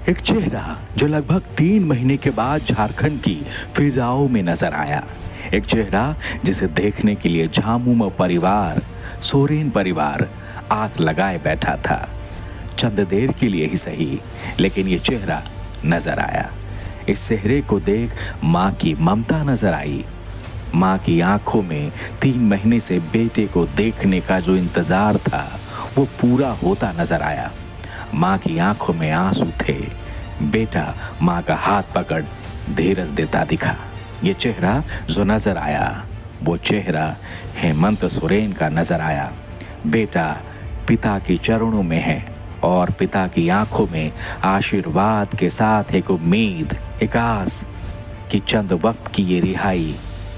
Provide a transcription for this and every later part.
एक चेहरा जो लगभग 3 महीने के बाद झारखंड की फिजाओं में नजर आया। एक चेहरा जिसे देखने के लिए झामुमो परिवार, सोरेन परिवार आस लगाए बैठा था। चंद देर के लिए ही सही, लेकिन ये चेहरा नजर आया। इस चेहरे को देख माँ की ममता नजर आई। माँ की आंखों में 3 महीने से बेटे को देखने का जो इंतजार था वो पूरा होता नजर आया। माँ की आंखों में आंसू थे। बेटा माँ का हाथ पकड़ धीरज देता दिखा। ये चेहरा जो नजर आया वो चेहरा हेमंत सोरेन का नजर आया। बेटा पिता के चरणों में है और पिता की आंखों में आशीर्वाद के साथ एक उम्मीद, एक आस कि चंद वक्त की ये रिहाई,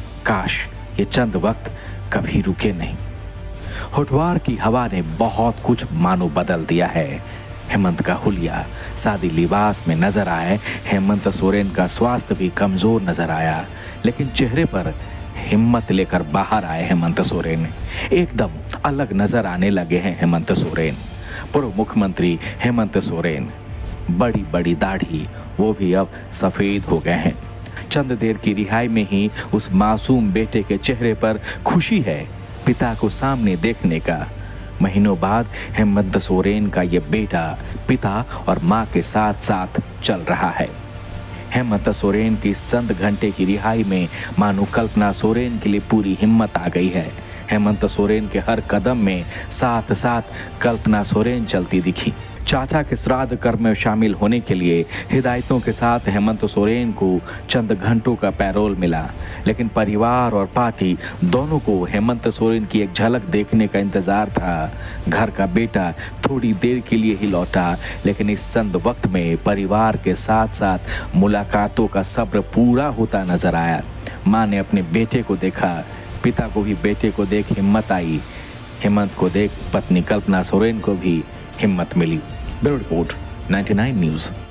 काश ये चंद वक्त कभी रुके नहीं। होठवार की हवा ने बहुत कुछ मानो बदल दिया है। हेमंत का हुलिया सादी लिबास में नजर आए। हेमंत सोरेन का स्वास्थ्य भी कमजोर नजर आया, लेकिन चेहरे पर हिम्मत लेकर बाहर आए हेमंत सोरेन। एकदम अलग नजर आने लगे हैं हेमंत सोरेन। पूर्व मुख्यमंत्री हेमंत सोरेन, बड़ी बड़ी दाढ़ी, वो भी अब सफेद हो गए हैं। चंद देर की रिहाई में ही उस मासूम बेटे के चेहरे पर खुशी है पिता को सामने देखने का। महीनों बाद हेमंत सोरेन का ये बेटा पिता और मां के साथ साथ चल रहा है। हेमंत सोरेन की चंद घंटे की रिहाई में मानो कल्पना सोरेन के लिए पूरी हिम्मत आ गई है। हेमंत सोरेन के हर कदम में साथ साथ कल्पना सोरेन चलती दिखी। चाचा के श्राद्ध कर्म में शामिल होने के लिए हिदायतों के साथ हेमंत सोरेन को चंद घंटों का पैरोल मिला, लेकिन परिवार और पार्टी दोनों को हेमंत सोरेन की एक झलक देखने का इंतजार था। घर का बेटा थोड़ी देर के लिए ही लौटा, लेकिन इस चंद वक्त में परिवार के साथ साथ मुलाकातों का सब्र पूरा होता नजर आया। माँ ने अपने बेटे को देखा, पिता को भी बेटे को देख हिम्मत आई। हेमंत को देख पत्नी कल्पना सोरेन को भी हिम्मत मिली। Bureau report 99 news.